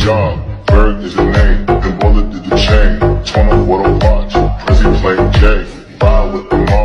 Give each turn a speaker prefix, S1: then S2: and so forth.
S1: job, Bird is the name, and Bullet did the chain. Turn up what I watch, Prezi playing J, ride with the mom.